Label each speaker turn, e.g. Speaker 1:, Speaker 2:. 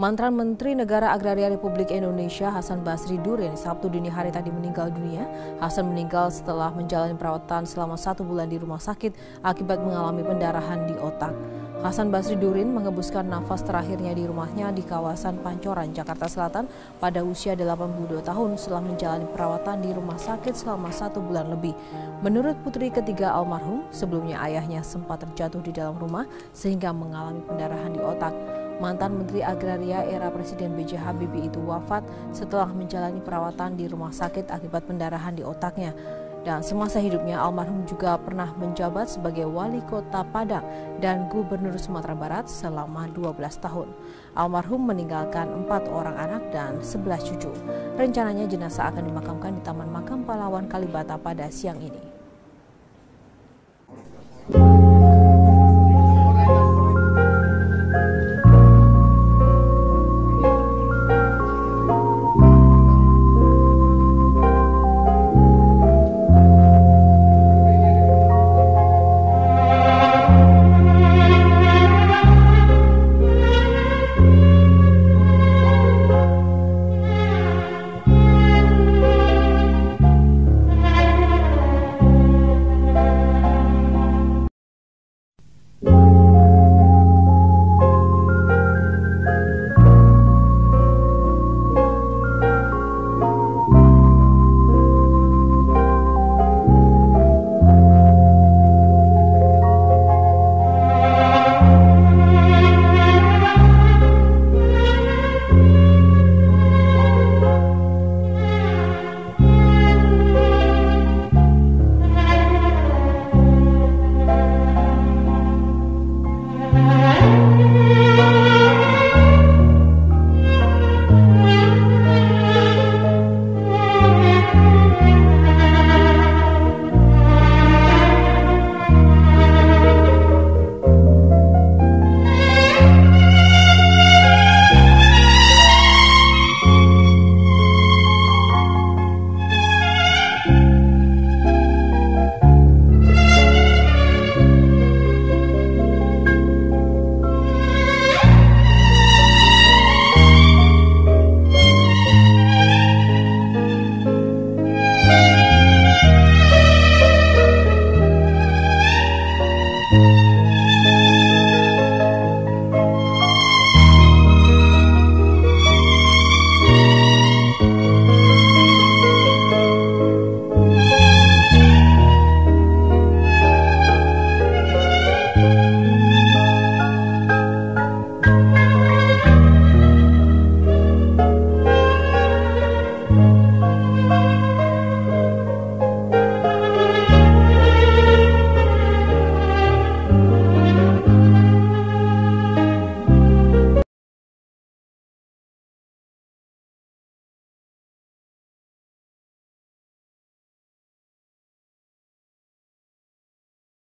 Speaker 1: Mantan Menteri Negara Agraria Republik Indonesia Hasan Basri Durin Sabtu dini hari tadi meninggal dunia. Hasan meninggal setelah menjalani perawatan selama 1 bulan di rumah sakit akibat mengalami pendarahan di otak. Hasan Basri Durin mengembuskan nafas terakhirnya di rumahnya di kawasan Pancoran, Jakarta Selatan pada usia 82 tahun setelah menjalani perawatan di rumah sakit selama 1 bulan lebih. Menurut putri ketiga almarhum, sebelumnya ayahnya sempat terjatuh di dalam rumah sehingga mengalami pendarahan di otak. Mantan Menteri Agraria era Presiden B.J. Habibie itu wafat setelah menjalani perawatan di rumah sakit akibat pendarahan di otaknya. Dan semasa hidupnya almarhum juga pernah menjabat sebagai Wali Kota Padang dan Gubernur Sumatera Barat selama 12 tahun. Almarhum meninggalkan 4 orang anak dan 11 cucu. Rencananya jenazah akan dimakamkan di Taman Makam Pahlawan Kalibata pada siang ini.